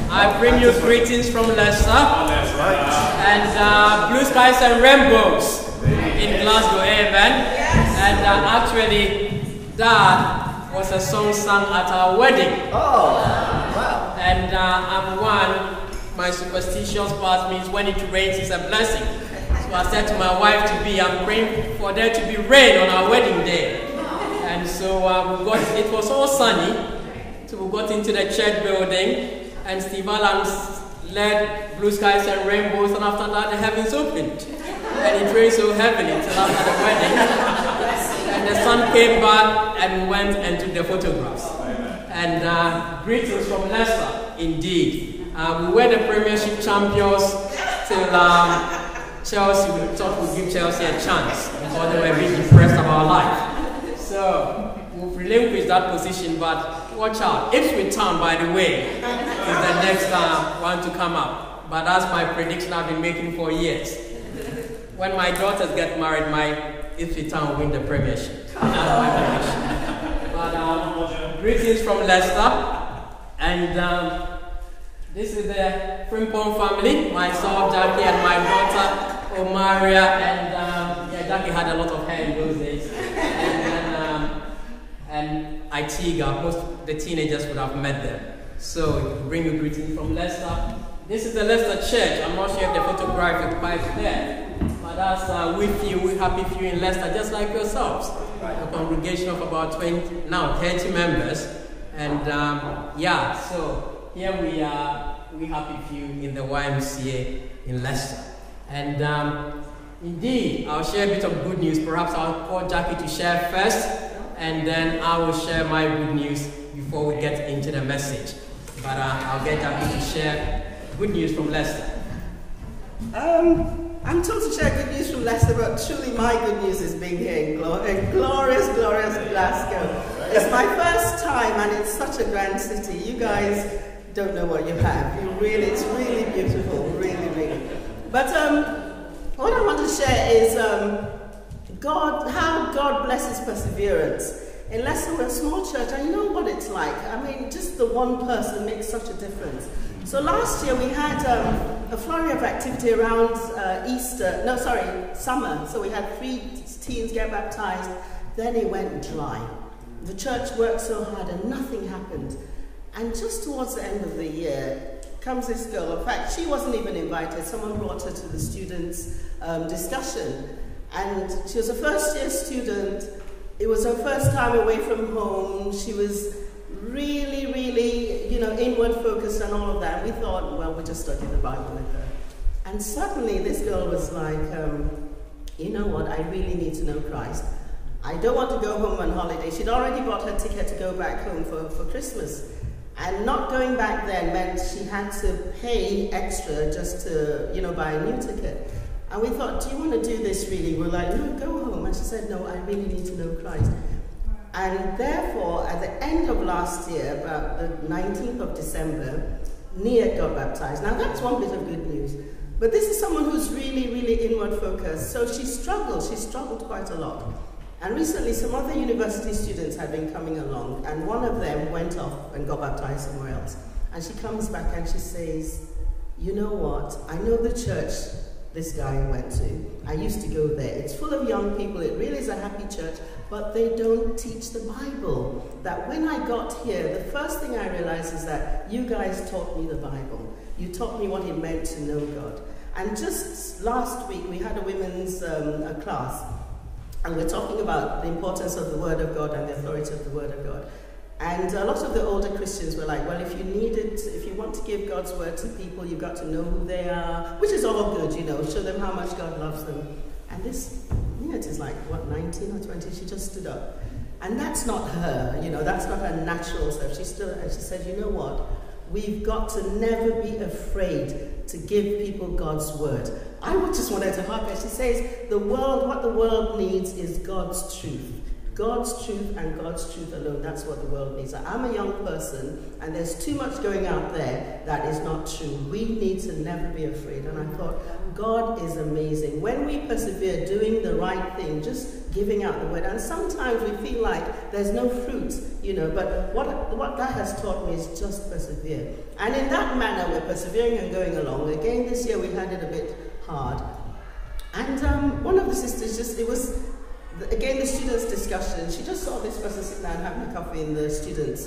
I bring you greetings from Leicester. That's right. And blue skies and rainbows in Glasgow, amen. And actually, that was a song sung at our wedding. Oh, wow. And I'm one, my superstitious part means when it rains, it's a blessing. So I said to my wife to be, I'm praying for there to be rain on our wedding day. And so it was all sunny. So we got into the church building, and Steve Adams led Blue Skies and Rainbows, and after that the heavens opened. And it rained so heavily until after the wedding. And the sun came back and we went and took the photographs. And greetings from Leicester, indeed. We were the Premiership champions till Chelsea. We thought we'd give Chelsea a chance because they were a bit depressed about life. So we've relinquished that position, but watch out. Ipswich Town, by the way, is the next one to come up. But that's my prediction I've been making for years. When my daughters get married, my Ipswich Town will win the Premiership. That's my prediction. But greetings from Leicester. And this is the Frimpong family, myself, Jackie, and my daughter, Omaria. And Jackie had a lot of hair in those days. And Itiga, most of the teenagers would have met them. So, bring you greetings from Leicester. This is the Leicester Church. I'm not sure if the photograph is quite there, but that's with you. We're happy for you in Leicester, just like yourselves. A congregation of about 30 members. And so here we are. We're happy for you in the YMCA in Leicester. And indeed, I'll share a bit of good news. Perhaps I'll call Jackie to share first, and then I will share my good news before we get into the message. But I'll get Jackie to share good news from Leicester. I'm told to share good news from Leicester, but truly my good news is being here in glorious Glasgow. It's my first time, and it's such a grand city. You guys don't know what you have. It's really beautiful, really. But what I want to share is how God blesses perseverance. In Leicester, we're a small church, and you know what it's like. I mean, just the one person makes such a difference. So last year we had a flurry of activity around summer. So we had 3 teens get baptized, then it went dry. The church worked so hard and nothing happened. And just towards the end of the year comes this girl. In fact, she wasn't even invited. Someone brought her to the students' discussion. And she was a first-year student. It was her first time away from home. She was really, inward focused and all of that. We thought, well, we'll just study the Bible with her. And suddenly this girl was like, you know what, I really need to know Christ. I don't want to go home on holiday. She'd already bought her ticket to go back home for Christmas. And not going back then meant she had to pay extra just to, buy a new ticket. And we thought, do you want to do this really? We're like, no, go home. And she said, no, I really need to know Christ. And therefore, at the end of last year, about the 19th of December, Nia got baptized. Now that's one bit of good news. But this is someone who's really inward focused. So she struggled quite a lot. And recently some other university students had been coming along, and one of them went off and got baptized somewhere else. And she comes back and she says, you know what, I know the church this guy went to. I used to go there. It's full of young people. It really is a happy church, but they don't teach the Bible. That when I got here, the first thing I realized is that you guys taught me the Bible. You taught me what it meant to know God. And just last week, we had a women's class, and we're talking about the importance of the Word of God and the authority of the Word of God. And a lot of the older Christians were like, well, if you want to give God's word to people, you've got to know who they are, which is all good, show them how much God loves them. And this, it is like, what, 19 or 20, she just stood up. And that's not her, that's not her natural self. She stood up and she said, you know what, we've got to never be afraid to give people God's word. I just wanted to harp her. She says, what the world needs is God's truth. God's truth and God's truth alone. That's what the world needs. I'm a young person, and there's too much going out there that is not true. We need to never be afraid. And I thought, God is amazing. When we persevere doing the right thing, just giving out the word, and sometimes we feel like there's no fruit, you know, but what that has taught me is just persevere. And in that manner, we're persevering and going along. Again, this year we had it a bit hard. And one of the sisters again, the students' discussion, she just saw this person sitting down having a coffee in the students'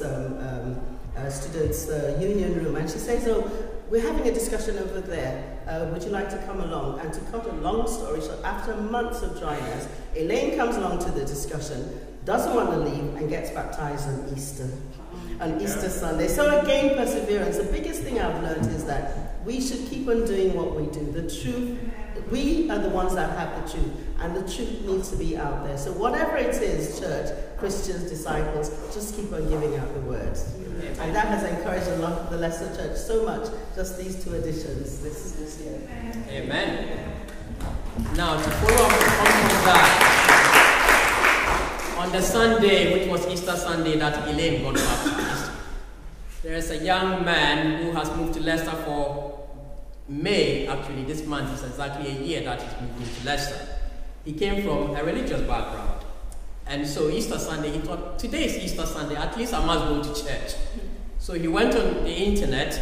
union room, and she says, oh, we're having a discussion over there, would you like to come along? And to cut a long story short, after months of dryness, Elaine comes along to the discussion, doesn't want to leave, and gets baptized on Easter Sunday. So again, perseverance. The biggest thing I've learned is that we should keep on doing what we do. The truth, we are the ones that have the truth, and the truth needs to be out there. So whatever it is, church, Christians, disciples, just keep on giving out the word. And that has encouraged a lot of the lesser church so much, just these 2 editions this year. Amen. Now, to follow up on that, on the Sunday, which was Easter Sunday, that Elaine got baptized, there is a young man who has moved to Leicester for May, actually. This month is exactly a year that he's moved into Leicester. He came from a religious background. And so Easter Sunday, he thought, today is Easter Sunday, at least I must go to church. So he went on the internet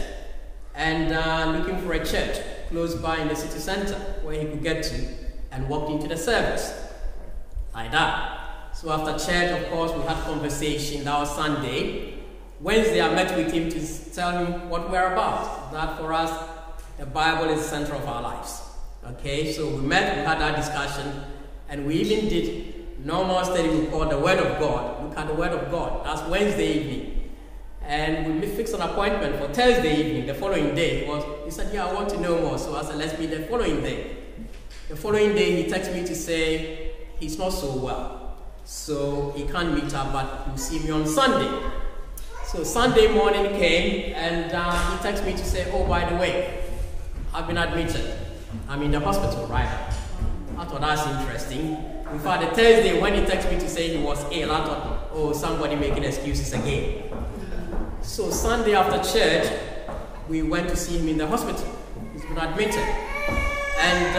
and looking for a church close by in the city center where he could get to, and walked into the service. Like that. So after church, of course, we had conversation. That was Sunday. Wednesday, I met with him to tell him what we're about. That for us, the Bible is the center of our lives. Okay, so we met, we had that discussion, and we even did normal study we call the Word of God. Look at the Word of God. That's Wednesday evening. And we fixed an appointment for Thursday evening, the following day. He said, yeah, I want to know more. So I said, let's meet the following day. The following day, he texted me to say he's not so well. So he can't meet up, but he'll see me on Sunday. So Sunday morning came, and he texted me to say, oh, by the way, I've been admitted. I'm in the hospital right now. I thought that's interesting. In fact, the Thursday when he texted me to say he was ill, I thought, oh, somebody making excuses again. So Sunday after church, we went to see him in the hospital. He's been admitted. And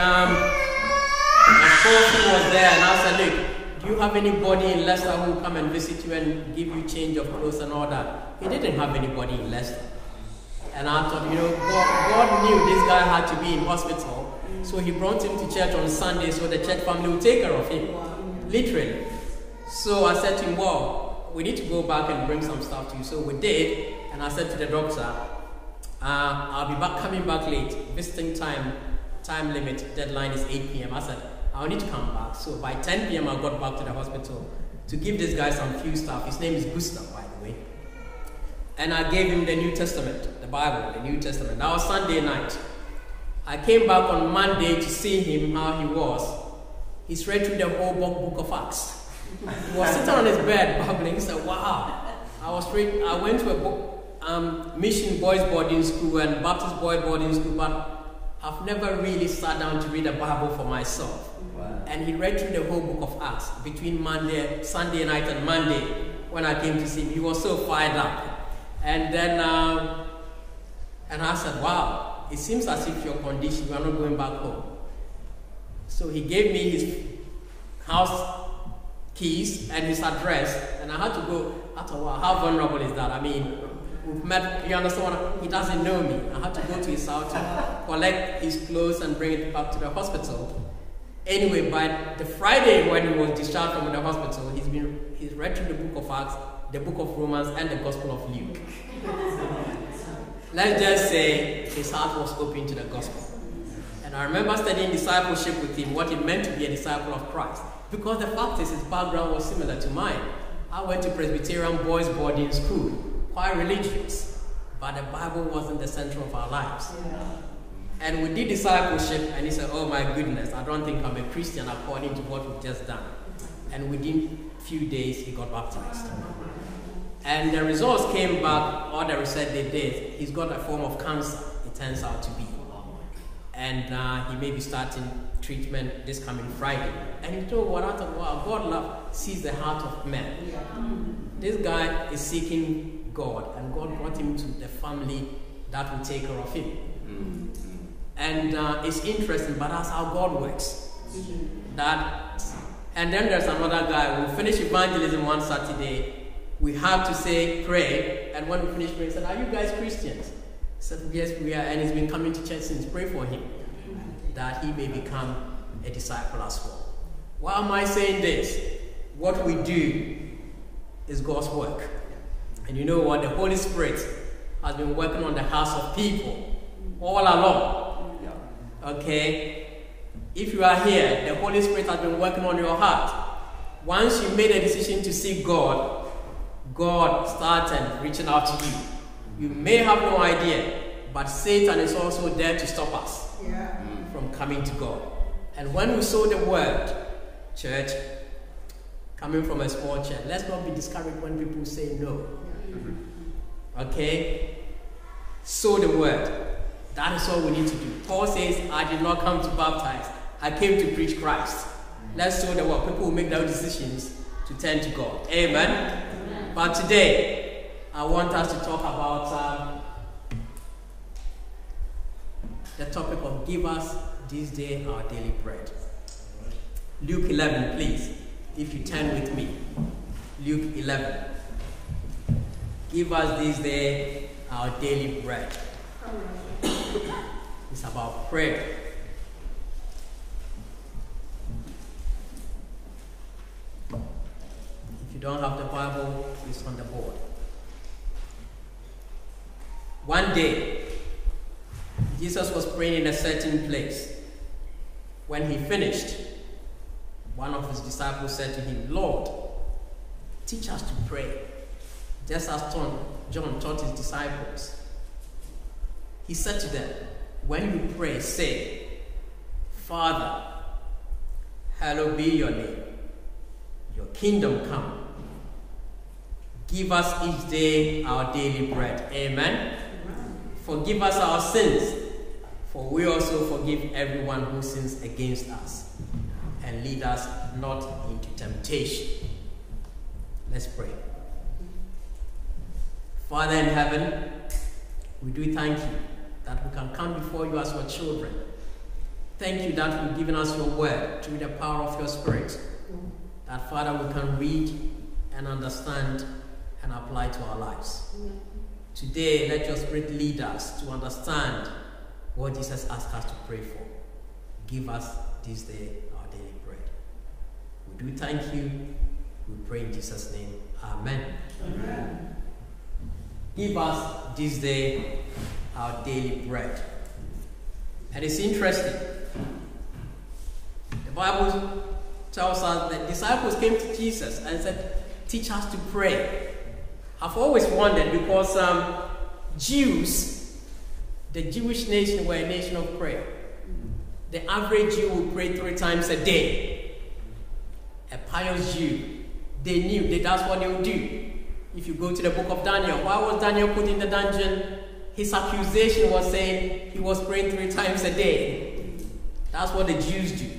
my coffee was there, and I said, look, do you have anybody in Leicester who will come and visit you and give you change of clothes and all that? He didn't have anybody in Leicester. And I thought, you know, God knew this guy had to be in hospital. So he brought him to church on Sunday so the church family would take care of him. Literally. So I said to him, well, we need to go back and bring some stuff to you. So we did. And I said to the doctor, I'll be coming back late. Visiting time limit, deadline is 8 p.m. I said, I'll need to come back. So by 10 p.m. I got back to the hospital to give this guy some few stuff. His name is Gustav, by the way. And I gave him the New Testament, the Bible, the New Testament. That was Sunday night. I came back on Monday to see him, how he was. He's read through the whole book of Acts. He was sitting on his bed babbling. He said, wow. I went to a mission boys boarding school and Baptist boy boarding school, but I've never really sat down to read the Bible for myself. Wow. And he read through the whole book of Acts between Sunday night and Monday when I came to see him. He was so fired up. And then, and I said, wow, it seems as if your condition, you are not going back home. So he gave me his house keys and his address, and I had to go. I thought, wow, how vulnerable is that? I mean, we've met, you understand, he doesn't know me. I had to go to his house to collect his clothes and bring it back to the hospital. Anyway, by the Friday when he was discharged from the hospital, he's read through the book of Acts, the book of Romans, and the Gospel of Luke. Let's just say his heart was open to the gospel. And I remember studying discipleship with him, what it meant to be a disciple of Christ. Because the fact is, his background was similar to mine. I went to Presbyterian boys boarding school, quite religious, but the Bible wasn't the center of our lives. Yeah. And we did discipleship, and he said, oh my goodness, I don't think I'm a Christian according to what we've just done. And within a few days, he got baptized. And the results came back, all the research they did, he's got a form of cancer, it turns out to be. and he may be starting treatment this coming Friday. And he told what I thought, wow, God sees the heart of man. Yeah. This guy is seeking God, and God brought him to the family that will take care of him. And it's interesting, but that's how God works. And then there's another guy. We finished evangelism one Saturday. We have to say, pray. And when we finished praying, he said, are you guys Christians? I said, yes, we are. And he's been coming to church since. Pray for him, that he may become a disciple as well. Why am I saying this? What we do is God's work. And you know what? The Holy Spirit has been working on the hearts of people all along. Okay? If you are here, the Holy Spirit has been working on your heart. Once you made a decision to seek God, God started reaching out to you. You may have no idea, but Satan is also there to stop us from coming to God. And when we sow the word, church, coming from a small church, let's not be discouraged when people say no. Okay? Sow the word. That is all we need to do. Paul says, I did not come to baptize. I came to preach Christ. Let's sow the word. People will make their decisions to turn to God. Amen? But today, I want us to talk about the topic of give us this day our daily bread. Luke 11, please. If you turn with me. Luke 11. Give us this day our daily bread. It's about prayer. If you don't have the Bible, it's on the board. One day, Jesus was praying in a certain place. When he finished, one of his disciples said to him, Lord, teach us to pray, just as John taught his disciples. He said to them, when you pray, say, Father, hallowed be your name. Your kingdom come. Give us each day our daily bread. Amen. Forgive us our sins, for we also forgive everyone who sins against us. And lead us not into temptation. Let's pray. Father in heaven, we do thank you that we can come before you as your children. Thank you that you've given us your word through the power of your Spirit. That, Father, we can read and understand and apply to our lives. Today, let your Spirit lead us to understand what Jesus asked us to pray for. Give us this day our daily bread. We do thank you. We pray in Jesus' name. Amen. Amen. Give us this day our daily bread. And it's interesting. The Bible tells us that disciples came to Jesus and said, teach us to pray. I've always wondered because Jews, the Jewish nation, were a nation of prayer. The average Jew would pray 3 times a day. A pious Jew, they knew that's what they would do. If you go to the book of Daniel, why was Daniel put in the dungeon? His accusation was saying he was praying 3 times a day. That's what the Jews do.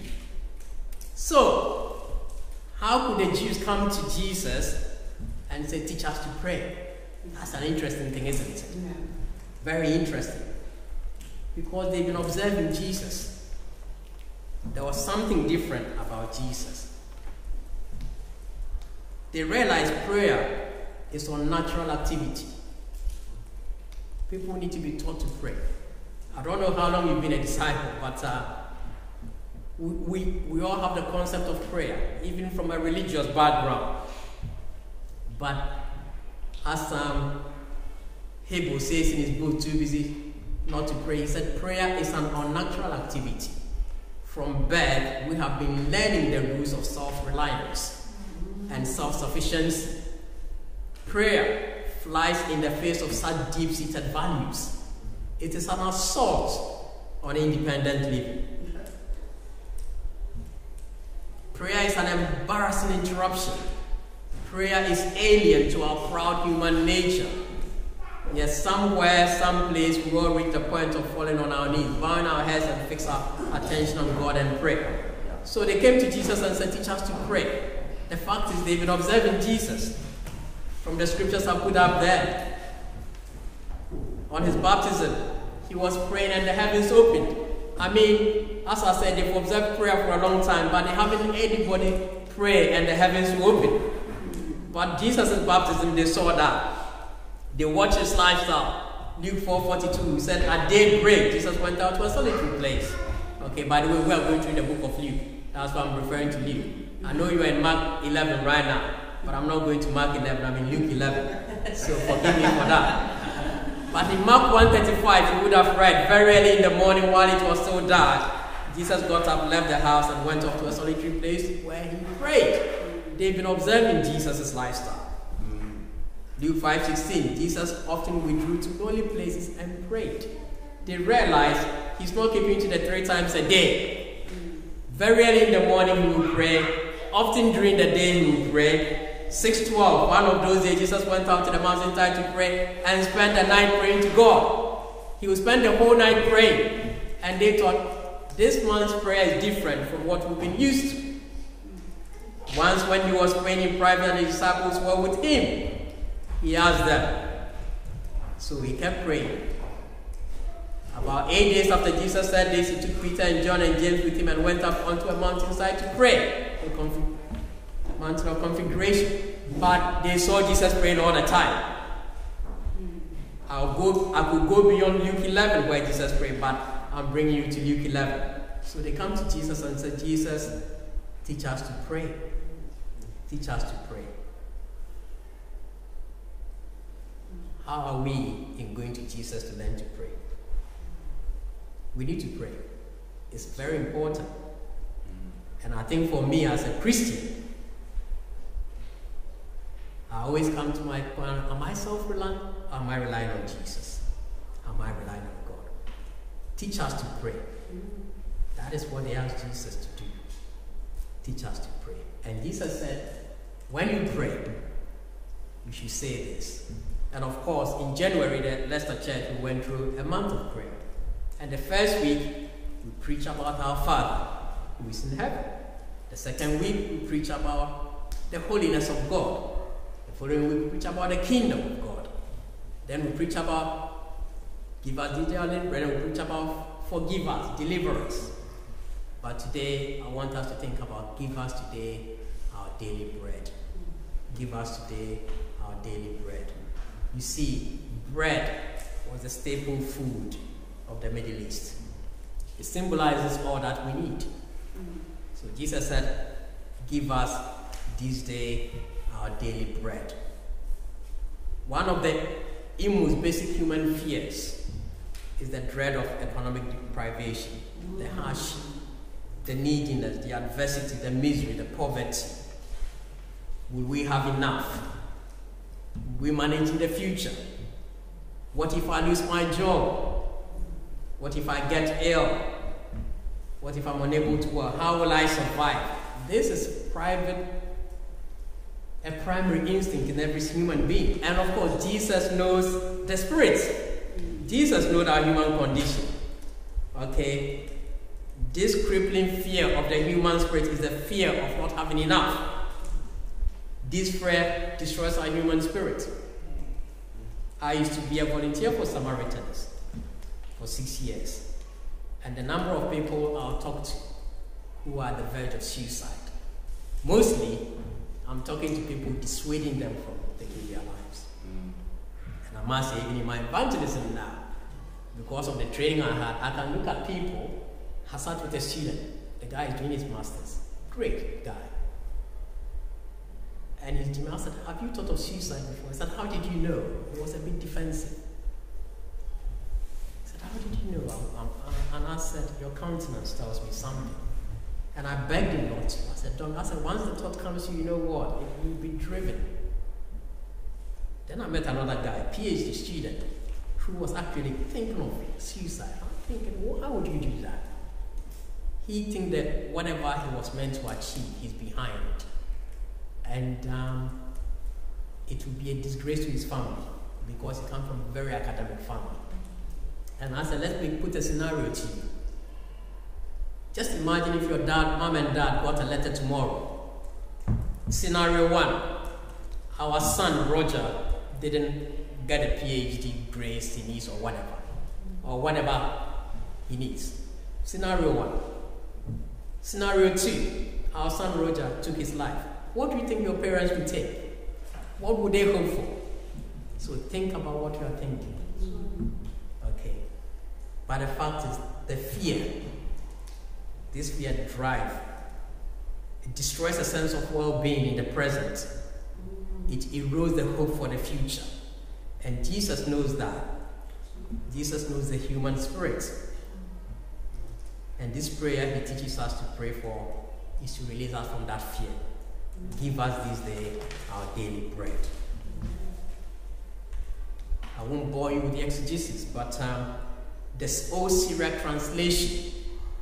So, how could the Jews come to Jesus and say, teach us to pray? That's an interesting thing, isn't it? Yeah. Very interesting. Because they've been observing Jesus. There was something different about Jesus. They realized prayer is a natural activity. People need to be taught to pray. I don't know how long you've been a disciple, but we all have the concept of prayer, even from a religious background. But as Hebrew says in his book, Too Busy Not to Pray, he said prayer is an unnatural activity. From birth, we have been learning the rules of self-reliance and self-sufficiency. Prayer flies in the face of such deep-seated values. It is an assault on independent living. Prayer is an embarrassing interruption. Prayer is alien to our proud human nature. Yes, somewhere, someplace, we all reach the point of falling on our knees, bowing our heads and fix our attention on God and pray. So they came to Jesus and said, teach us to pray. The fact is, they've been observing Jesus from the scriptures I put up there. On his baptism, he was praying and the heavens opened. I mean, as I said, they've observed prayer for a long time, but they haven't heard anybody pray and the heavens were open. But Jesus' baptism, they saw that. They watched his lifestyle. Luke 4:42 said, at daybreak, Jesus went out to a solitary place. Okay, by the way, we are going through the book of Luke. That's why I'm referring to Luke. I know you are in Mark 11 right now, but I'm not going to Mark 11, I'm in Luke 11. So forgive me for that. But in Mark 1:35, you would have read, very early in the morning while it was still dark, Jesus got up, left the house, and went off to a solitary place where he prayed. They've been observing Jesus' lifestyle. Luke 5:16, Jesus often withdrew to lonely places and prayed. They realized he's not keeping to the 3 times a day. Very early in the morning he would pray. Often during the day he would pray. 6:12, one of those days Jesus went out to the mountainside to pray and spent the night praying to God. He would spend the whole night praying. And they thought, this man's prayer is different from what we've been used to. Once when he was praying in private and his disciples were with him, he asked them. So he kept praying. About 8 days after Jesus said this, he took Peter and John and James with him and went up onto a mountainside to pray. The mountain of configuration. But they saw Jesus praying all the time. I could go beyond Luke 11 where Jesus prayed, but I'm bringing you to Luke 11. So they come to Jesus and say, Jesus, teach us to pray. Teach us to pray. How are we in going to Jesus to learn to pray? We need to pray. It's very important. And I think for me as a Christian, I always come to my point, am I self-reliant or am I relying on Jesus? Am I relying on God? Teach us to pray. That is what they asked Jesus to do. Teach us to pray. And Jesus said, when you pray, you should say this. And of course, in January, the Leicester Church, we went through a month of prayer. And the first week, we preach about our Father, who is in heaven. The second week, we preach about the holiness of God. The following week, we preach about the kingdom of God. Then we preach about give us detail and bread, and we preach about forgive us, deliver us. But today, I want us to think about give us today our daily bread. Give us today our daily bread. You see, bread was the staple food of the Middle East. It symbolizes all that we need. So Jesus said, give us this day our daily bread. One of the most basic human fears is the dread of economic deprivation, the hardship, the neediness, the adversity, the misery, the poverty. Will we have enough? Will we manage in the future? What if I lose my job? What if I get ill? What if I'm unable to work? How will I survive? This is a primary instinct in every human being. And of course, Jesus knows the spirits. Jesus knows our human condition. Okay? This crippling fear of the human spirit is the fear of not having enough. This fear destroys our human spirit. I used to be a volunteer for Samaritans for 6 years. And the number of people I'll talk to who are at the verge of suicide. Mostly, I'm talking to people dissuading them from taking their lives. And I must say, even in my evangelism now, because of the training I had, I can look at people. I sat with a student. The guy is doing his master's. Great guy. And his team asked, have you thought of suicide before? I said, how did you know? He was a bit defensive. I said, how did you know? And I said, your countenance tells me something. And I begged him not to. I said, don't. I said, once the thought comes to you, you know what? It will be driven. Then I met another guy, a PhD student, who was actually thinking of suicide. I'm thinking, why would you do that? He thinks that whatever he was meant to achieve, he's behind it. And it would be a disgrace to his family. because he comes from a very academic family. And I said, let me put a scenario to you. Just imagine if your mom and dad got a letter tomorrow. Scenario 1, our son Roger didn't get a PhD grades he needs or whatever he needs. Scenario 1. Scenario 2, our son Roger took his life. What do you think your parents would take? What would they hope for? So think about what you are thinking. Okay. But the fact is, the fear, this fear drive, it destroys a sense of well-being in the present. It erodes the hope for the future. And Jesus knows that. Jesus knows the human spirit. And this prayer he teaches us to pray for is to release us from that fear. Give us this day our daily bread. I won't bore you with the exegesis, but the old Syriac translation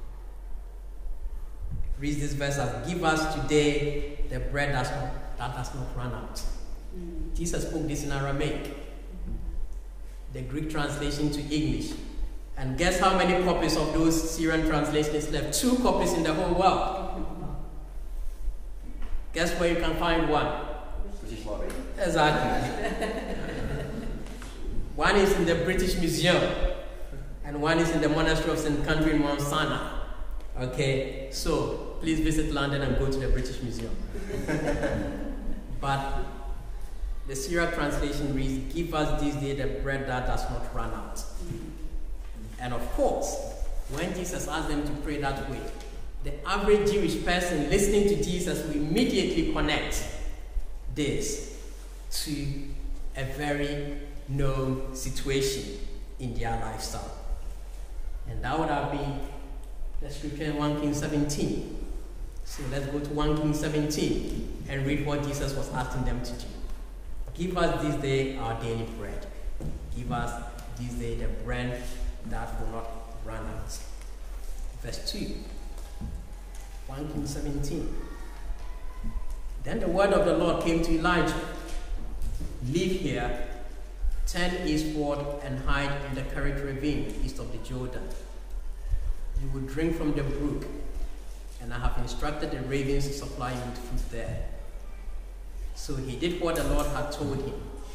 reads this verse as, give us today the bread that does not run out. Jesus spoke this in Aramaic. The Greek translation to English. And guess how many copies of those Syrian translations left? 2 copies in the whole world. Guess where you can find one? British Library. Exactly. One is in the British Museum, and one is in the Monastery of St. Country in Mount Sana. Okay, so please visit London and go to the British Museum. But the Syriac translation reads, give us this day the bread that does not run out. And of course, when Jesus asked them to pray that way, the average Jewish person listening to Jesus will immediately connect this to a very known situation in their lifestyle. And that would have been the scripture in 1 Kings 17. So let's go to 1 Kings 17 and read what Jesus was asking them to do. Give us this day our daily bread. Give us this day the bread that will not run out. Verse 2. 1 Kings 17. Then the word of the Lord came to Elijah. Leave here, turn eastward and hide in the Kerith ravine east of the Jordan. You will drink from the brook, and I have instructed the ravens to supply you with food there. So he did what the Lord had told him.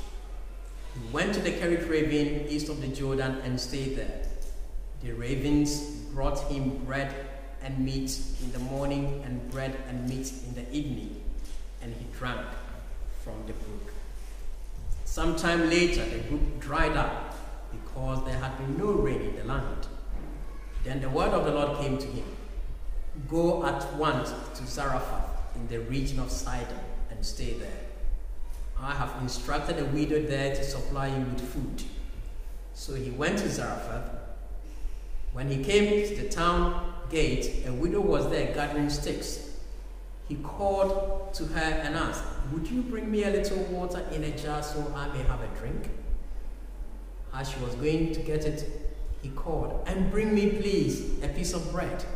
He went to the Kerith ravine east of the Jordan and stayed there. The ravens brought him bread and meat in the morning and bread and meat in the evening, and he drank from the brook. Sometime later, the brook dried up because there had been no rain in the land. Then the word of the Lord came to him. Go at once to Zarephath in the region of Sidon and stay there. I have instructed a widow there to supply you with food. So he went to Zarephath. When he came to the town gate, a widow was there gathering sticks. He called to her and asked, would you bring me a little water in a jar so I may have a drink? As she was going to get it, he called, and bring me, please, a piece of bread.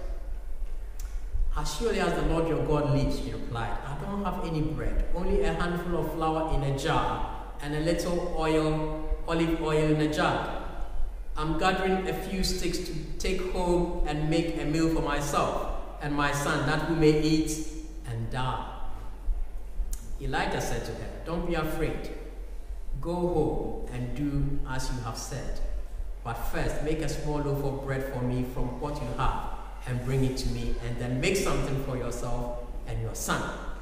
As surely as the Lord your God lives, she replied, I don't have any bread, only a handful of flour in a jar and a little olive oil in a jug. I'm gathering a few sticks to take home and make a meal for myself and my son, that we may eat and die. Elijah said to her, don't be afraid. Go home and do as you have said. But first, make a small loaf of bread for me from what you have and bring it to me, and then make something for yourself and your son.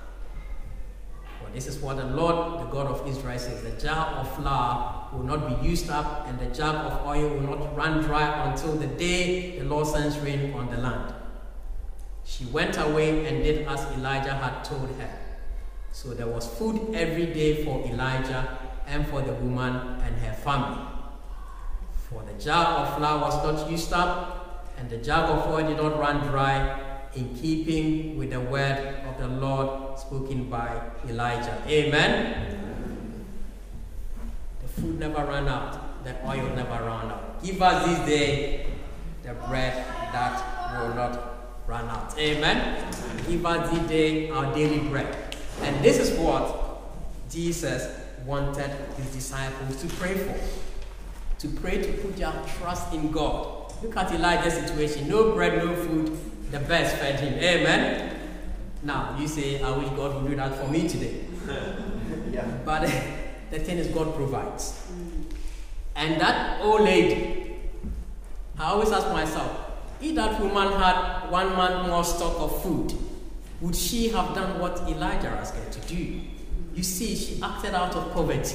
For this is what the Lord, the God of Israel, says, the jar of flour will not be used up, and the jug of oil will not run dry until the day the Lord sends rain on the land. She went away and did as Elijah had told her. So there was food every day for Elijah and for the woman and her family. For the jar of flour was not used up, and the jug of oil did not run dry, in keeping with the word of the Lord spoken by Elijah. Amen? The food never ran out, the oil never ran out. Give us this day the bread that will not run out. Amen? Give us this day our daily bread. And this is what Jesus wanted his disciples to pray for. To pray to put their trust in God. Look at Elijah's situation. No bread, no food. The birds fed him. Amen? Now, you say, I wish God would do that for me today. Yeah. But the thing is, God provides. And that old lady, I always ask myself, if that woman had 1 month more stock of food, would she have done what Elijah asked her to do? You see, she acted out of poverty.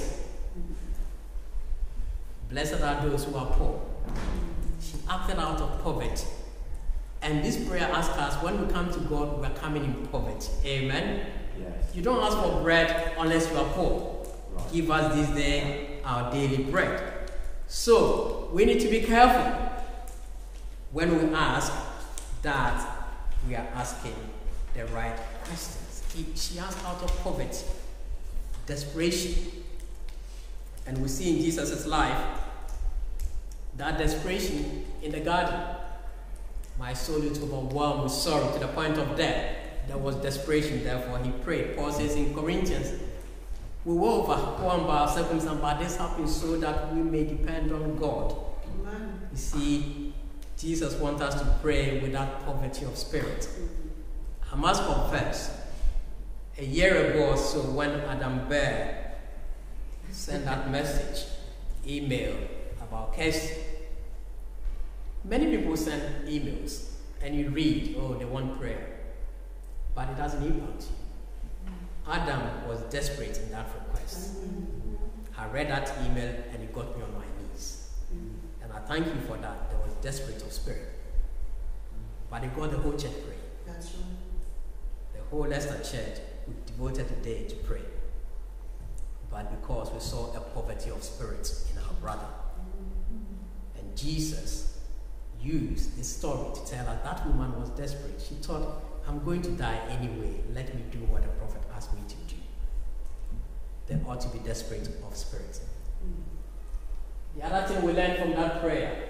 Blessed are those who are poor. She acted out of poverty. And this prayer asks us, when we come to God, we are coming in poverty. Amen? Yes. You don't ask for bread unless you are poor. Right. Give us this day our daily bread. So, we need to be careful when we ask that we are asking the right questions. She asked out of poverty, desperation. And we see in Jesus' life that desperation in the garden. My soul is overwhelmed with sorrow to the point of death. There was desperation, therefore he prayed. Paul says in Corinthians, we were overwhelmed by our circumstances, but this happened so that we may depend on God. Amen. You see, Jesus wants us to pray with that poverty of spirit. I must confess, a year ago or so, when Adam Bear sent that message, email about Kirsty, many people send emails and you read, oh, they want prayer, but it doesn't impact you. Adam was desperate in that request. I read that email and it got me on my knees. And I thank you for that. There was desperate of spirit. But it got the whole church praying. That's right. The whole Leicester church devoted a day to pray. But because we saw a poverty of spirit in our brother. And Jesus used this story to tell us that woman was desperate. She thought, I'm going to die anyway. Let me do what the prophet asked me to do. There ought to be desperate of spirit. The other thing we learn from that prayer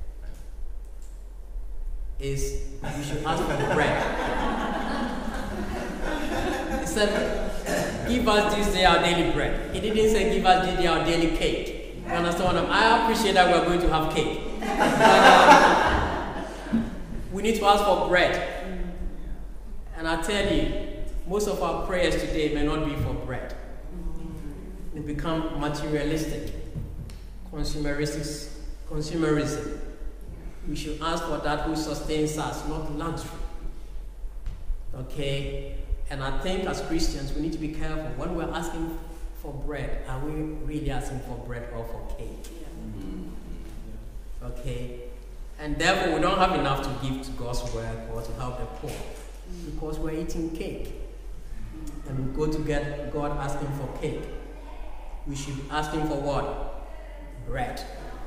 is we should ask for bread. He said, give us this day our daily bread. He didn't say give us this day our daily cake. You understand what I appreciate that we're going to have cake. We need to ask for bread. And I tell you, most of our prayers today may not be for bread. They become materialistic, consumerism. We should ask for that which sustains us, not luxury. Okay? And I think as Christians, we need to be careful. When we're asking for bread, are we really asking for bread or for cake? Okay? And therefore, we don't have enough to give to God's work or to help the poor. Because we're eating cake. And we go to get God asking for cake. We should be asking for what? Bread.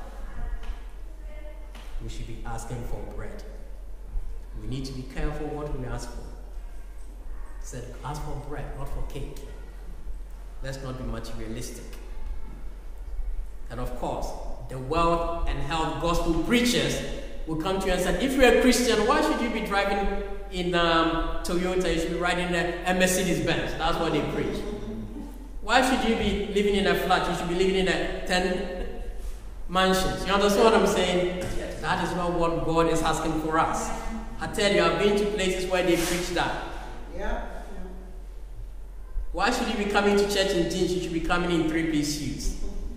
We should be asking for bread. We need to be careful what we ask for. He said, ask for bread, not for cake. Let's not be materialistic. And of course, the wealth and health gospel preachers will come to you and say, if you're a Christian, why should you be driving in Toyota? You should be riding a Mercedes Benz. That's what they preach. Why should you be living in a flat? You should be living in a 10 mansions. You understand what I'm saying? That is not what God is asking for us. I tell you, I've been to places where they preach that. Yeah. Why should you be coming to church in jeans? You should be coming in 3-piece suits.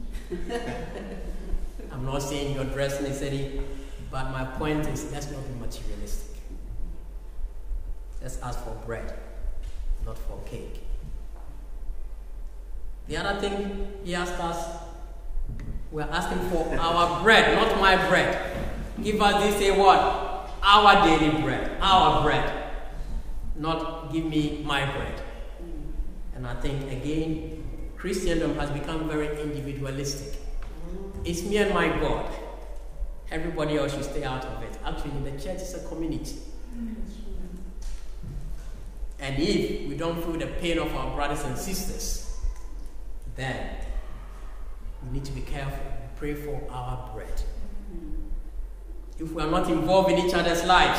I'm not saying you're dressed necessarily, but my point is, let's not be materialistic. Let's ask for bread, not for cake. The other thing he asked us, we're asking for our bread, not my bread. Give us this day what? Our daily bread. Our bread. Not give me my bread. And I think, again, Christendom has become very individualistic. It's me and my God. Everybody else should stay out of it. Actually, the church is a community. And if we don't feel the pain of our brothers and sisters, then we need to be careful. Pray for our bread. If we are not involved in each other's lives,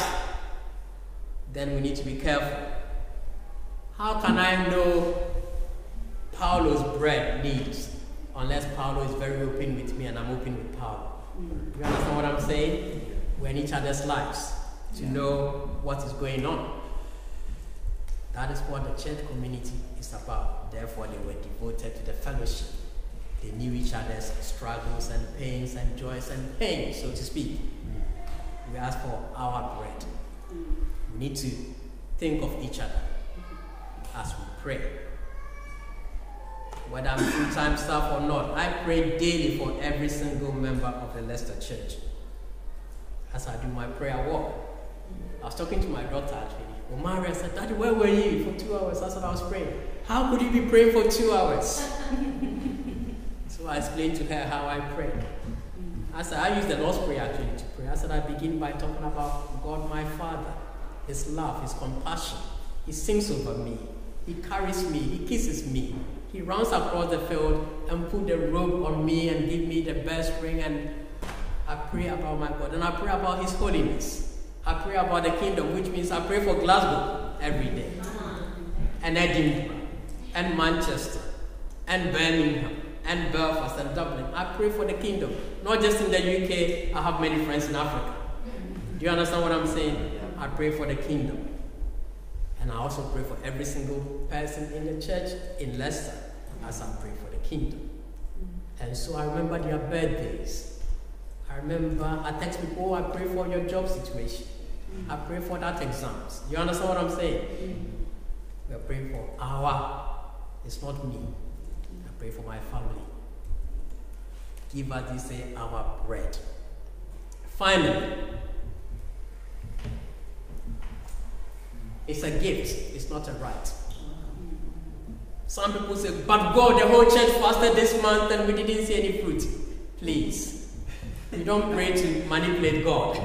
then we need to be careful. How can I know Paulo's bread needs, unless Paulo is very open with me and I'm open with Paulo. You understand what I'm saying? We're in each other's lives to know what is going on. That is what the church community is about. Therefore, they were devoted to the fellowship. They knew each other's struggles and pains and joys and pains, so to speak. We ask for our bread. We need to think of each other as we pray. Whether I'm full-time staff or not, I pray daily for every single member of the Leicester Church as I do my prayer walk. I was talking to my daughter actually. Omari said, "Daddy, where were you for 2 hours?" I said, "I was praying." "How could you be praying for 2 hours?" So I explained to her how I pray. I said, I use the Lord's Prayer actually to pray. I said, I begin by talking about God my Father, His love, His compassion. He sings over me. He carries me. He kisses me. He runs across the field and put the robe on me and give me the best ring. And I pray about my God. And I pray about His holiness. I pray about the kingdom, which means I pray for Glasgow every day. And Edinburgh. And Manchester. And Birmingham. And Belfast and Dublin. I pray for the kingdom. Not just in the UK. I have many friends in Africa. Do you understand what I'm saying? I pray for the kingdom. And I also pray for every single person in the church in Leicester as I pray for the kingdom. And so I remember their birthdays. I text people, I pray for your job situation. I pray for that exams. You understand what I'm saying? We're praying for it's not me. I pray for my family. Give us this day our bread. Finally, it's a gift, it's not a right. Some people say, but God, the whole church fasted this month and we didn't see any fruit. Please, you don't pray to manipulate God.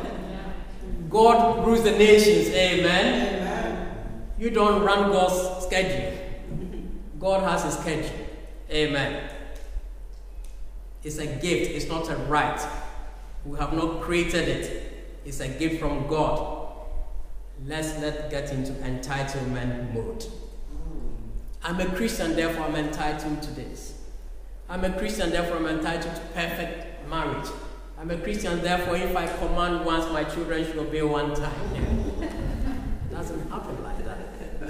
God rules the nations, amen? You don't run God's schedule. God has His schedule, amen. It's a gift, it's not a right. We have not created it. It's a gift from God. Let's get into entitlement mode. I'm a Christian, therefore I'm entitled to this. I'm a Christian, therefore I'm entitled to perfect marriage. I'm a Christian, therefore if I command once, my children should obey one time. It doesn't happen like that.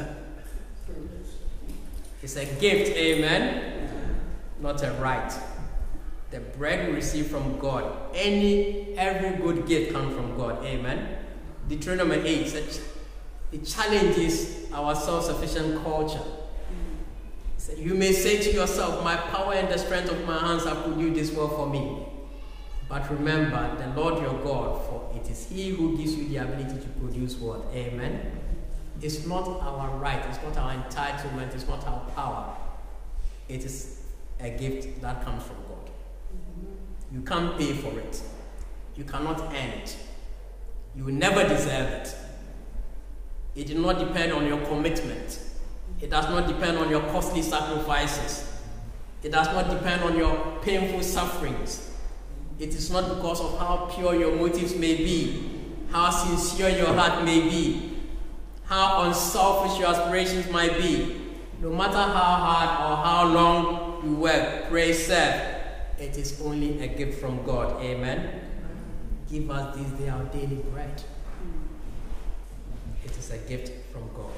It's a gift, amen? Not a right. The bread we receive from God, every good gift comes from God, amen? Deuteronomy 8 says it challenges our self-sufficient culture. It said, you may say to yourself, my power and the strength of my hands have produced this world for me. But remember, the Lord your God, for it is He who gives you the ability to produce what? Amen? It's not our right, it's not our entitlement, it's not our power. It is a gift that comes from God. You can't pay for it. You cannot earn it. You will never deserve it. It does not depend on your commitment. It does not depend on your costly sacrifices. It does not depend on your painful sufferings. It is not because of how pure your motives may be, how sincere your heart may be, how unselfish your aspirations might be. No matter how hard or how long you work, pray, serve, it is only a gift from God. Amen. Give us this day our daily bread. It is a gift from God.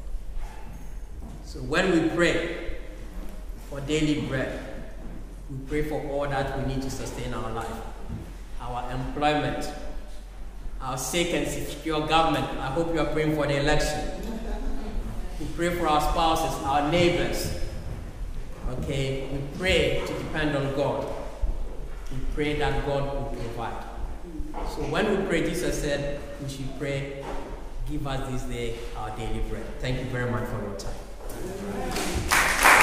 So when we pray for daily bread, we pray for all that we need to sustain our life. Our employment, our safe and secure government. I hope you are praying for the election. We pray for our spouses, our neighbors. Okay, we pray to depend on God. We pray that God will provide. So when we pray, Jesus said we should pray, give us this day our daily bread. Thank you very much for your time.